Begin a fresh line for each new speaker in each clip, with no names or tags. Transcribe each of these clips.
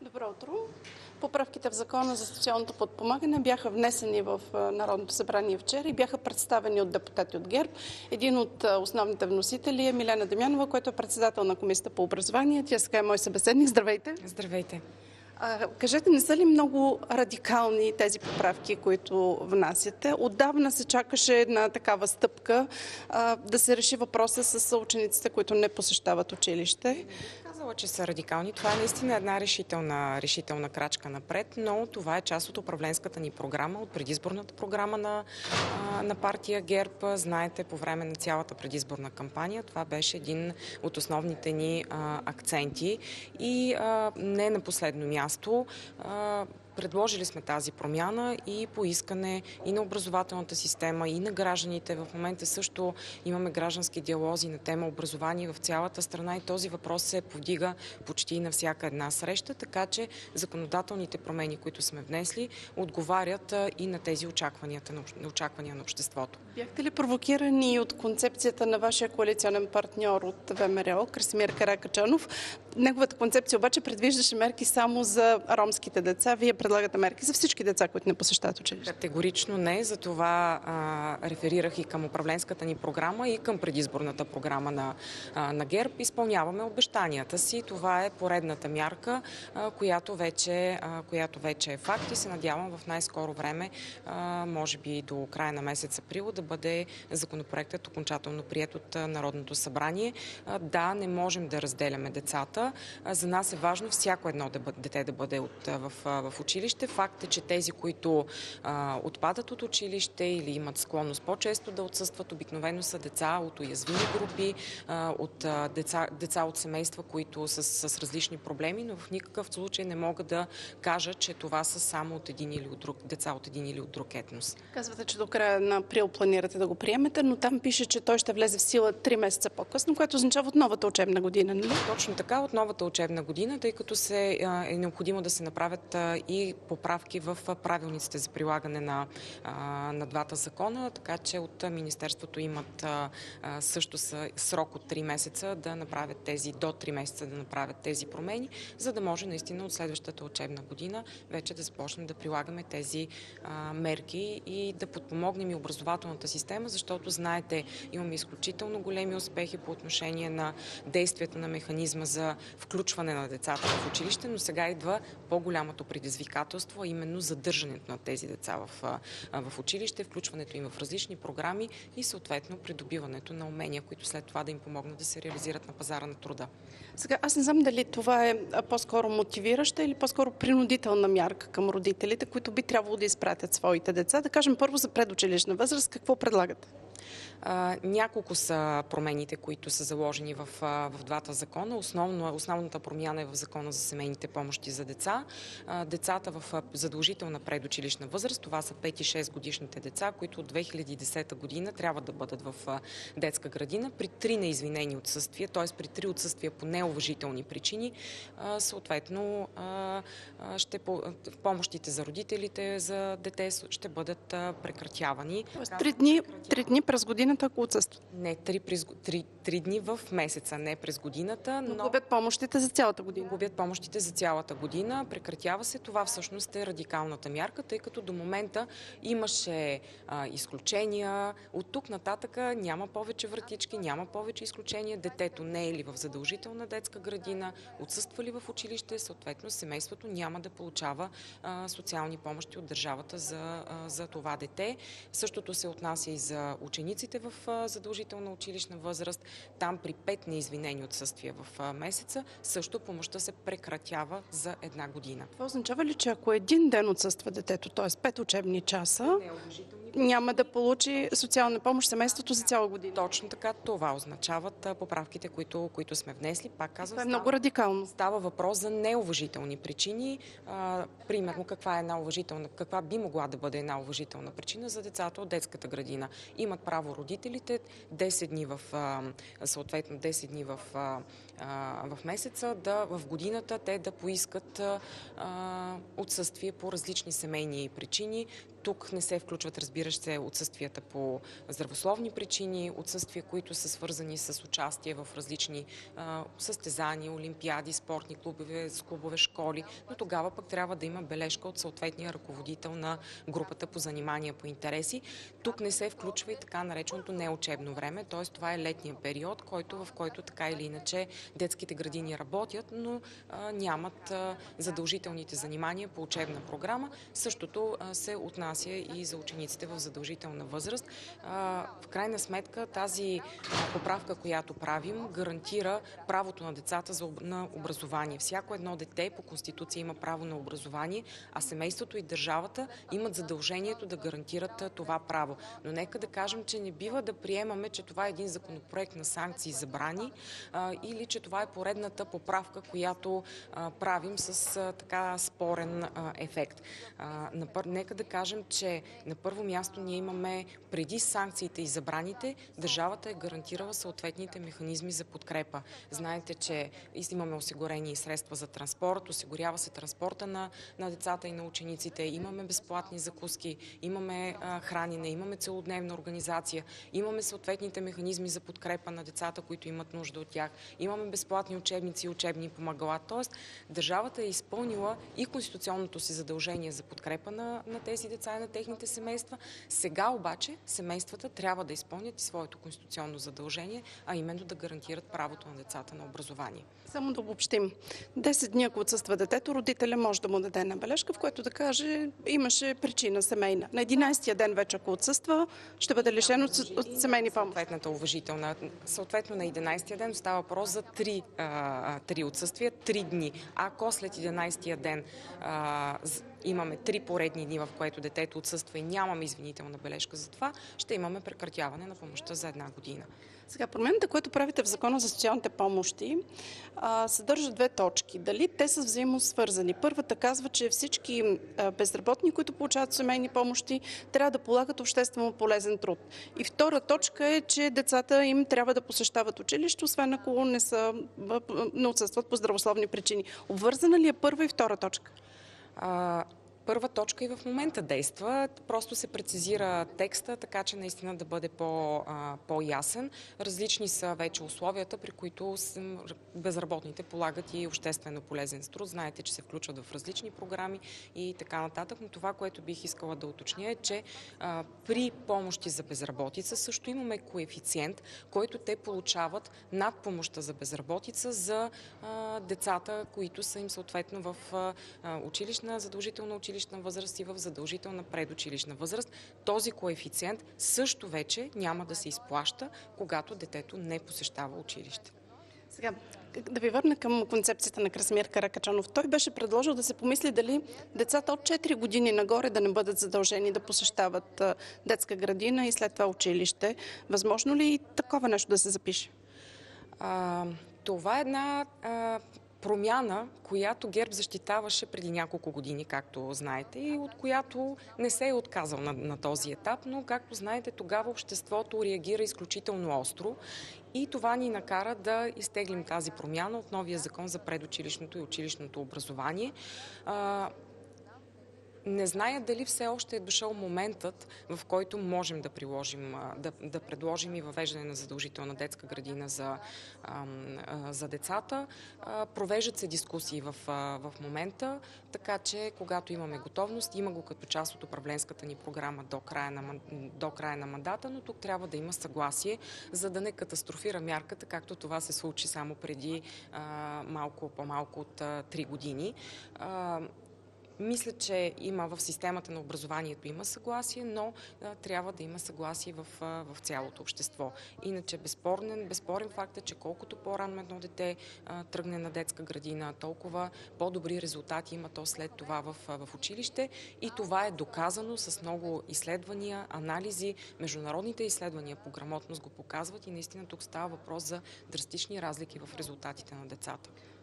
Добро утро. Поправките в Закона за социалното подпомагане бяха внесени в Народното събрание вчера и бяха представени от депутати от ГЕРБ. Един от основните вносители е Милена Дамянова, която е председател на Комисията по образование. Тя сега е мой събеседник. Здравейте!
Здравейте!
Кажете, не са ли много радикални тези поправки, които внасяте? Отдавна се чакаше една такава стъпка да се реши въпроса с учениците, които не посещават училище.
Казала, че са радикални. Това е наистина една решителна крачка напред, но това е част от управленската ни програма, от предизборната програма на партия ГЕРБ. Знаете, по време на цялата предизборна кампания това беше един от основните ни акценти и не на последно място. Предложили сме тази промяна и по искане и на образователната система, и на гражданите. В момента също имаме граждански диалози на тема образование в цялата страна и този въпрос се повдига почти на всяка една среща, така че законодателните промени, които сме внесли, отговарят и на тези очаквания на обществото.
Бяхте ли провокирани от концепцията на вашия коалиционен партньор от ВМРО, Красимир Каракачанов? Неговата концепция обаче предвиждаше мерки само за ромските деца. Вие предлагате мерки за всички деца, които не посещават училище?
Категорично не. Затова реферирах и към управленската ни програма, и към предизборната програма на ГЕРБ. Изпълняваме обещанията си. Това е поредната мярка, която вече е факт и се надявам в най-скоро време, може би до края на месец април, да бъде законопроектът окончателно приет от Народното събрание. Да, не можем да разделяме децата. За нас е важно всяко едно дете да бъде в училище. Факт е, че тези, които отпадат от училище или имат склонност по-често да отсъстват, обикновено са деца от уязвими групи, от деца от семейства, които с различни проблеми, но в никакъв случай не мога да кажа, че това са само от един или от друг деца от един или от друг етнос.
Казвате, че до края на април планирате да го приемете, но там пише, че той ще влезе в сила 3 месеца по-късно, което означава от новата учебна година, нали?
Точно така, от новата учебна година, тъй като е необходимо да се направят и поправки в правилниците за прилагане на двата закона, така че от Министерството имат също срок от 3 месеца да направят до 3 месеца да направят тези промени, за да може наистина от следващата учебна година вече да започнем да прилагаме тези мерки и да подпомогнем и образователната система, защото знаете, имаме изключително големи успехи по отношение на действието на механизма за включване на децата в училище, но сега идва по-голямото предизвикателство, а именно задържането на тези деца в училище, включването им в различни програми и съответно придобиването на умения, които след това да им помогнат да се реализират на пазара на труда.
Сега, аз не знам дали това е по-скоро мотивираща или по-скоро принудителна мярка към родителите, които би трябвало да изпратят своите деца. Да кажем първо за предучилищна възраст, какво предлагате?
Няколко са промените, които са заложени в двата закона. Основната промяна е в Закона за семейните помощи за деца. Децата в задължителна предучилищна възраст, това са 5 и 6 годишните деца, които от 2010 година трябва да бъдат в детска градина. При 3 неизвинени отсъствия, т.е. при 3 отсъствия по неуважителни причини, съответно помощите за родителите за дете ще бъдат прекратявани.
Тоест 3 дни през годината, ако отсъстват?
Не, 3 дни в месеца, не през годината.
Но губят помощите за цялата година.
Губят помощите за цялата година. Прекратява се. Това всъщност е радикалната мярка, тъй като до момента имаше изключения. От тук нататъка няма повече вратички, няма повече изключения. Детето не е ли в задължителна детска градина, отсъства ли в училище, съответно семейството няма да получава социални помощи от държавата за това дете. Същото се отнася и за учениците в задължителна училищна възраст. Там при 5 неизвинени отсъствия в месеца също помощта се прекратява за 1 година.
Това означава ли, че ако един ден отсъства детето, т.е. 5 учебни часа, няма да получи социална помощ семейството за цяла година?
Точно така, това означават поправките, които сме внесли. Пак казвам,
това е много радикално.
Става въпрос за неуважителни причини. Примерно, каква би могла да бъде една уважителна причина за децата от детската градина? Имат право родителите 10 дни в в месеца, в годината те да поискат отсъствие по различни семейни причини. Тук не се включват, разбира се, отсъствията по здравословни причини, отсъствия, които са свързани с участие в различни състезания, олимпиади, спортни клубове, школи, но тогава пък трябва да има бележка от съответния ръководител на групата по занимания по интереси. Тук не се включва и така нареченото неучебно време, т.е. това е летния период, в който така или иначе детските градини работят, но нямат задължителните занимания по учебна програма. Същото се отнася и за учениците в задължителна възраст. В крайна сметка тази поправка, която правим, гарантира правото на децата на образование. Всяко едно дете по Конституция има право на образование, а семейството и държавата имат задължението да гарантират това право. Но нека да кажем, че не бива да приемаме, че това е един законопроект на санкции и забрани или че това е поредната поправка, която правим с така спорен ефект. Нека да кажем, че на първо място ние имаме преди санкциите и забраните, държавата е гарантирала съответните механизми за подкрепа. Знаете, че имаме осигурени средства за транспорт, осигурява се транспорта на децата и на учениците, имаме безплатни закуски, имаме хранене, имаме целодневна организация, имаме съответните механизми за подкрепа на децата, които имат нужда от тях, имаме безплатни учебници и учебни помагала. Тоест, държавата е изпълнила и конституционното си задължение за подкрепа на тези деца и на техните семейства. Сега обаче семействата трябва да изпълнят и своето конституционно задължение, а именно да гарантират правото на децата на образование.
Само да обобщим. 10 дни, ако отсъства детето, родителя може да му даде една бележка, в което да каже, имаше причина семейна. На 11-я ден вече, ако отсъства, ще бъде лишен от семейни помощи.
Съответната уважителна. Съответно на 11-я ден става въпрос за 3 отсъствия, 3 дни. Ако след 11-я ден имаме 3 поредни дни, в което детето отсъства и нямаме извинителна бележка за това, ще имаме прекратяване на помощта за 1 година.
Сега, промените, които правите в Закона за социалните помощи, съдържат 2 точки. Дали те са взаимосвързани? Първата казва, че всички безработни, които получават семейни помощи, трябва да полагат обществено полезен труд. И втора точка е, че децата им трябва да посещават училище, освен ако не отсъстват по здравословни причини. Обвързана ли е първа и втора точка?
Първа точка и в момента действа. Просто се прецизира текста, така че наистина да бъде по-ясен. Различни са вече условията, при които безработните полагат и обществено полезен труд. Знаете, че се включват в различни програми и така нататък. Но това, което бих искала да уточня е, че при помощи за безработица също имаме коефициент, който те получават над помощта за безработица за децата, които са им съответно в задължителна училищна възраст и в задължителна предучилищна възраст. Този коефициент също вече няма да се изплаща, когато детето не посещава училище.
Сега, да ви върна към концепцията на Красимир Каракачанов. Той беше предложил да се помисли дали децата от 4 години нагоре да не бъдат задължени да посещават детска градина и след това училище. Възможно ли такова нещо да се запише?
Това е една промяна, която ГЕРБ защитаваше преди няколко години, както знаете, и от която не се е отказал на този етап, но, както знаете, тогава обществото реагира изключително остро и това ни накара да изтеглим тази промяна от новия закон за предучилищното и училищното образование. Не зная дали все още е дошъл моментът, в който можем да предложим и въвеждане на задължителна детска градина за децата. Провеждат се дискусии в момента, така че когато имаме готовност, има го като част от управленската ни програма до края на мандата, но тук трябва да има съгласие, за да не катастрофира мярката, както това се случи само преди по-малко от 3 години. Мисля, че в системата на образованието има съгласие, но трябва да има съгласие в цялото общество. Иначе безспорен факт е, че колкото по-рано едно дете тръгне на детска градина, толкова по-добри резултати има то след това в училище. И това е доказано с много изследвания, анализи. Международните изследвания по грамотност го показват и наистина тук става въпрос за драстични разлики в резултатите на децата.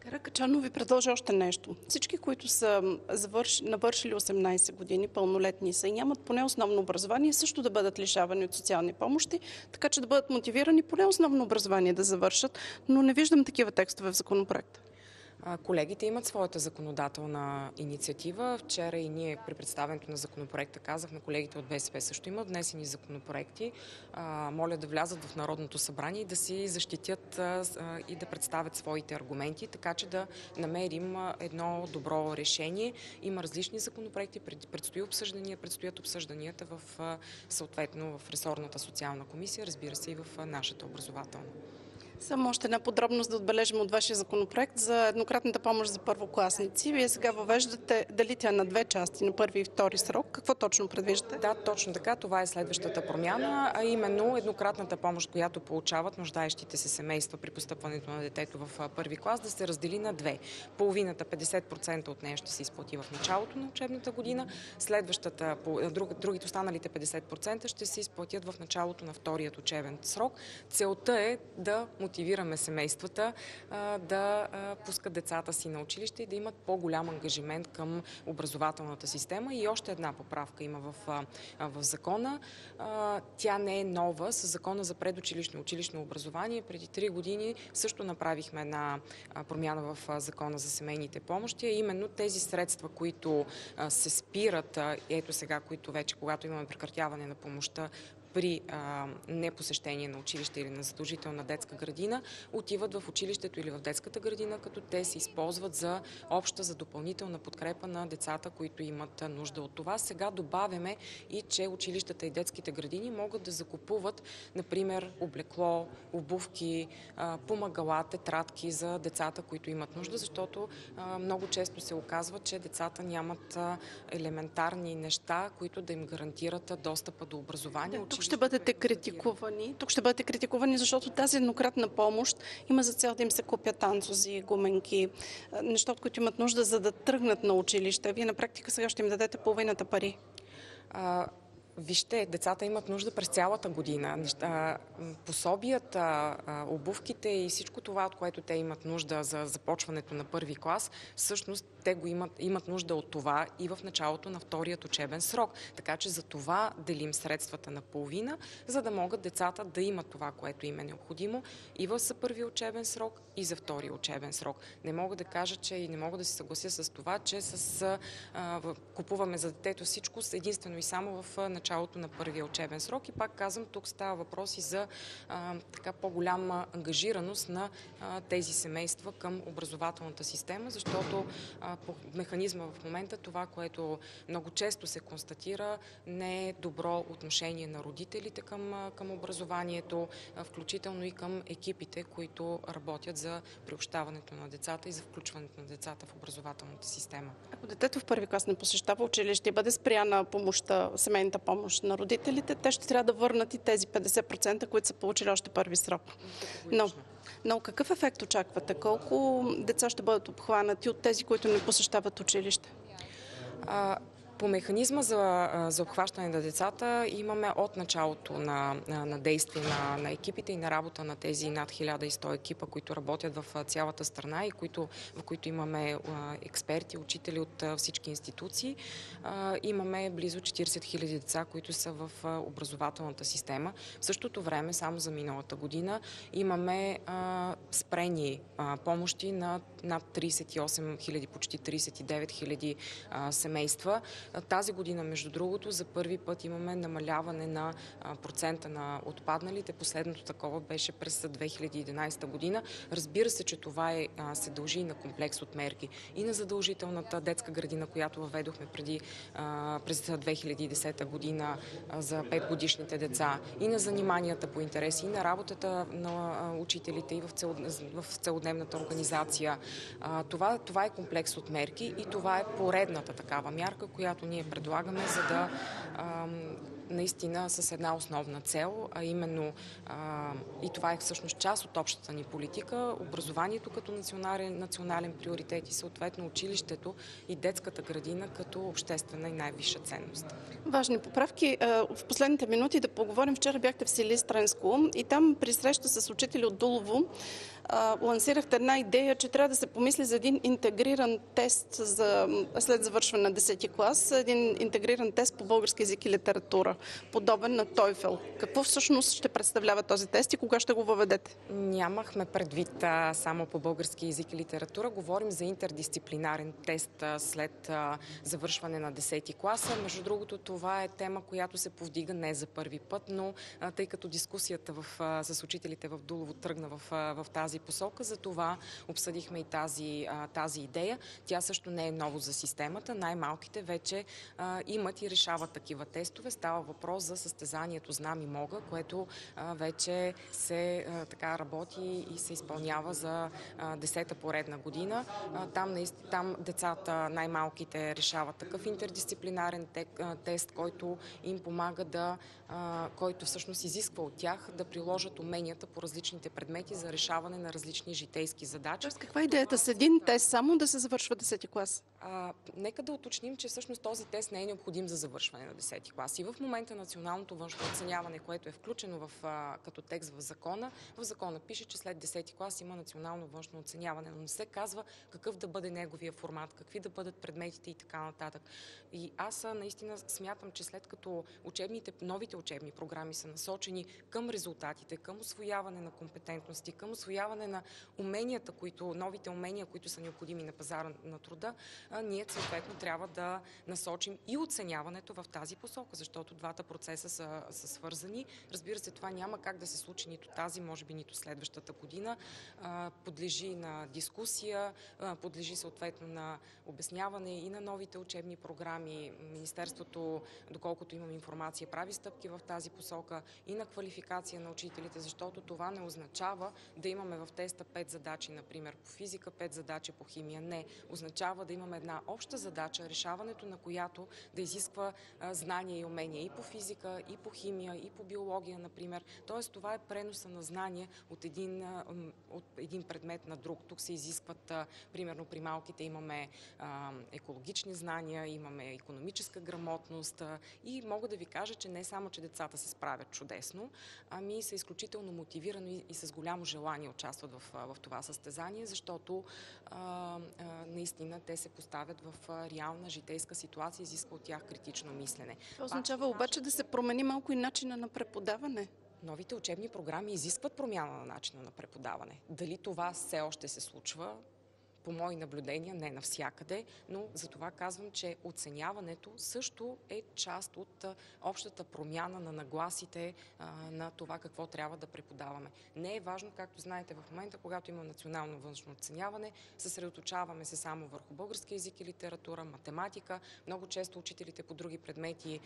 Каракачанов ви предложи още нещо. Всички, които са навършили 18 години, пълнолетни са и нямат поне основно образование, също да бъдат лишавани от социални помощи, така че да бъдат мотивирани поне основно образование да завършат, но не виждам такива текстове в законопроекта.
Колегите имат своята законодателна инициатива. Вчера и ние при представянето на законопроекта казахме, колегите от БСП също имат внесени законопроекти. Моля да влязат в Народното събрание и да си защитят и да представят своите аргументи, така че да намерим едно добро решение. Има различни законопроекти, предстоят обсъжданията съответно в ресорната социална комисия, разбира се и в нашата образователна.
Само още една подробност да отбележим от вашия законопроект за еднократната помощ за първокласници. Вие сега въвеждате дали тя на две части, на първи и втори срок. Какво точно предвиждате?
Да, точно така. Това е следващата промяна, а именно еднократната помощ, която получават нуждаещите се семейства при постъпването на детето в първи клас, да се раздели на две. Половината, 50% от нея ще се изплати в началото на учебната година, другите останалите 50% ще се изплатят в началото на вторият учебен срок. Целта е да мотивираме семействата да пускат децата си на училище и да имат по-голям ангажимент към образователната система. И още една поправка има в закона. Тя не е нова. С закона за предучилищно и училищно образование преди 3 години също направихме една промяна в закона за семейните помощи. Именно тези средства, които се спират, ето сега, които вече, когато имаме прекратяване на помощта, при непосещение на училище или на задължителна детска градина, отиват в училището или в детската градина, като те се използват за обща, за допълнителна подкрепа на децата, които имат нужда от това. Сега добавяме и, че училищата и детските градини могат да закупуват, например, облекло, обувки, помагала, тетрадки за децата, които имат нужда, защото много често се оказва, че децата нямат елементарни неща, които да им гарантират достъпа до образование.
Тук ще бъдете критикувани, защото тази еднократна помощ има за цел да им се купят танцузи, гуменки, неща, от които имат нужда, за да тръгнат на училище. Вие на практика сега ще им дадете половината пари.
Вижте, децата имат нужда през цялата година. Пособията, обувките и всичко това, от което те имат нужда за започването на първи клас, всъщност те имат нужда от това и в началото на вторият учебен срок. Така че за това делим средствата на половина, за да могат децата да имат това, което им е необходимо и за първия учебен срок, и за втория учебен срок. Не мога да кажа, и не мога да се съглася с това, че купуваме за детето всичко единствено и само в началото на първия учебен срок. И пак казвам, тук става въпрос и за по-голяма ангажираност на тези семейства към образователната система, защото по механизма в момента това, което много често се констатира, не е добро отношение на родителите към образованието, включително и към екипите, които работят за приобщаването на децата и за включването на децата в образователната система.
Ако детето в първи клас не посещава училище и бъде спряна помощта, семейната помощ на родителите, те ще трябва да върнат и тези 50%, които са получили още първи срок. Но какъв ефект очаквате? Колко деца ще бъдат обхванати от тези, които не посещават училище?
По механизма за обхващане на децата имаме от началото на действие на екипите и на работа на тези над 1100 екипа, които работят в цялата страна и в които имаме експерти, учители от всички институции. Имаме близо 40 000 деца, които са в образователната система. В същото време, само за миналата година, имаме спрени помощи на над 38 000, почти 39 000 семейства. Тази година, между другото, за първи път имаме намаляване на процента на отпадналите. Последното такова беше през 2011 година. Разбира се, че това се дължи на комплекс от мерки и на задължителната детска градина, която въведохме през 2010 година за 5-годишните деца, и на заниманията по интереси, и на работата на учителите и в целодневната организация. Това е комплекс от мерки и това е поредната такава мярка, която ние предлагаме, за да наистина с една основна цел, а именно и това е всъщност част от общата ни политика, образованието като национален приоритет и съответно училището и детската градина като обществена и най-висша ценност.
Важни поправки. В последните минути да поговорим. Вчера бяхте в Силистренско и там при среща с учители от Дулово лансирахте една идея, че трябва да се помисли за един интегриран тест след завършване на 10-ти клас, един интегриран тест по български език и литература, подобен на TOEFL. Какво всъщност ще представлява този тест и кога ще го въведете?
Нямахме предвид само по български език и литература. Говорим за интердисциплинарен тест след завършване на 10-ти клас. Между другото, това е тема, която се повдига не за първи път, но тъй като дискусията с учителите в Дулово тръгна в тази посока, за това обсъдихме и тази идея. Тя също не е ново за системата. Най-малките вече имат и решават такива тестове. Става въпрос за състезанието Знам и мога, което вече се работи и се изпълнява за 10-та поредна година. Там децата, най-малките, решават такъв интердисциплинарен тест, който им помага който всъщност изисква от тях да приложат уменията по различните предмети за решаване на различни житейски задачи.
Каква е идеята с един тест само да се завършва 10-ти клас?
Нека да уточним, че всъщност този тест не е необходим за завършване на 10-ти клас. И в момента националното външно оценяване, което е включено като текст в закона пише, че след 10-ти клас има национално външно оценяване, но не се казва какъв да бъде неговия формат, какви да бъдат предметите и така нататък. И аз наистина смятам, че след като новите учебни програми са насочени към резултатите, към усвояване на компетентности, към усвояване на новите умения, които са необходими на пазара на труда, ние съответно трябва да насочим и оценяването в тази посока, защото двата процеса са свързани. Разбира се, това няма как да се случи нито тази, може би нито следващата година. Подлежи на дискусия, подлежи съответно на обясняване и на новите учебни програми. Министерството, доколкото имам информация, прави стъпки в тази посока и на квалификация на учителите, защото това не означава да имаме в теста 5 задачи, например по физика, 5 задачи по химия. Не. Означава да имаме една обща задача, решаването на която да изисква знания и умения и по физика, и по химия, и по биология, например. Тоест това е преноса на знания от един предмет на друг. Тук се изискват, примерно при малките имаме екологични знания, имаме икономическа грамотност и мога да ви кажа, че не само, че децата се справят чудесно, ами са изключително мотивирани и с голямо желание участват в това състезание, защото наистина те се поставят в реална житейска ситуация, изисква от тях критично мислене.
Това означава обаче да се промени малко и начина на преподаване.
Новите учебни програми изискват промяна на начина на преподаване. Дали това все още се случва? По мои наблюдения, не навсякъде, но за това казвам, че оценяването също е част от общата промяна на нагласите на това какво трябва да преподаваме. Не е важно, както знаете, в момента, когато има национално външно оценяване, съсредоточаваме се само върху български език и литература, математика. Много често учителите по други предмети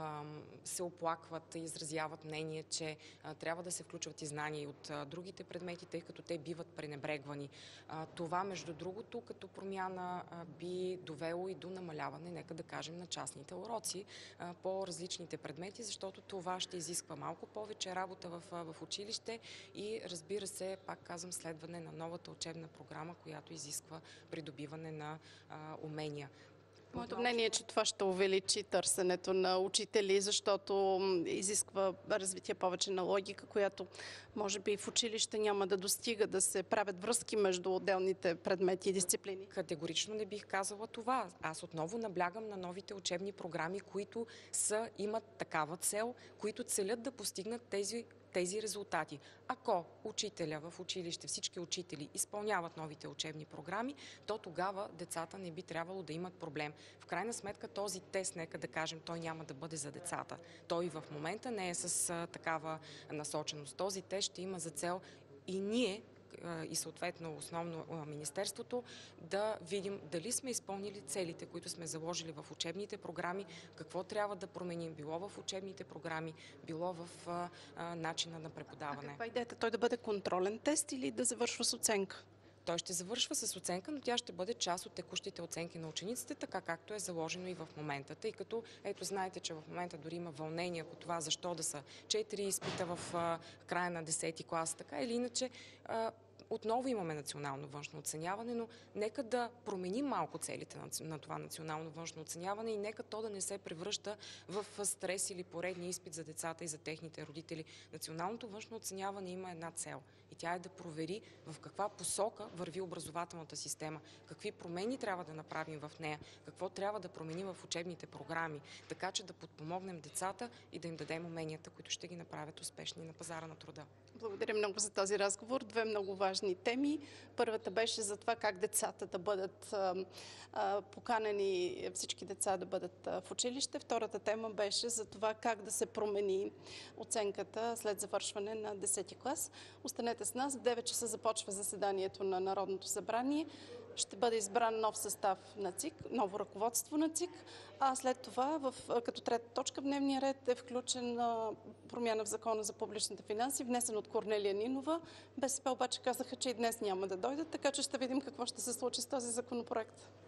се оплакват и изразяват мнение, че трябва да се включват и знания и от другите предмети, тъй като те биват пренебрегвани. Това, между другото, като промяна би довело и до намаляване, нека да кажем, на частните уроци по различните предмети, защото това ще изисква малко повече работа в училище и, разбира се, пак казвам, следване на новата учебна програма, която изисква придобиване на умения.
Моето мнение е, че това ще увеличи търсенето на учители, защото изисква развитие повече на логика, която може би в училище няма да достига, да се правят връзки между отделните предмети и дисциплини.
Категорично не бих казала това. Аз отново наблягам на новите учебни програми, които имат такава цел, които целят да постигнат тези резултати. Ако учителя в училище, всички учители изпълняват новите учебни програми, то тогава децата не би трябвало да имат проблем. В крайна сметка този тест, нека да кажем, той няма да бъде за децата. Той в момента не е с такава насоченост. Този тест ще има за цел и ние, и съответно основно Министерството, да видим дали сме изпълнили целите, които сме заложили в учебните програми, какво трябва да променим, било в учебните програми, било в начина на преподаване.
А каква е идеята? Той да бъде контролен тест или да завършва с оценка?
Той ще завършва с оценка, но тя ще бъде част от текущите оценки на учениците, така както е заложено и в момента. Тъй като, знаете, че в момента дори има вълнение по това, защо да са 4 изпита в края на 10-ти клас, така или иначе. Отново имаме национално външно оценяване, но нека да променим малко целите на това национално външно оценяване и нека то да не се превръща в стрес или поредния изпит за децата и за техните родители. Националното външно оценяване има една цел и Тя е да провери в каква посока върви образователната система, какви промени трябва да направим в нея, какво трябва да променим в учебните програми, така че да подпомогнем децата и да им дадем уменията, които ще ги направят успешни на пазара на труда.
Благодаря много за този разговор. Две много важни теми. Първата беше за това как децата да бъдат поканени, всички деца да бъдат в училище. Втората тема беше за това как да се промени оценката след завършване на 10-ти клас. Останете с нас. В 9 часа започва заседанието на Народното събрание. Ще бъде избран нов състав на ЦИК, ново ръководство на ЦИК, а след това като трета точка в дневния ред е включена промяна в Закона за публичните финанси, внесен от Корнелия Нинова. БСП обаче казаха, че и днес няма да дойдат, така че ще видим какво ще се случи с този законопроект.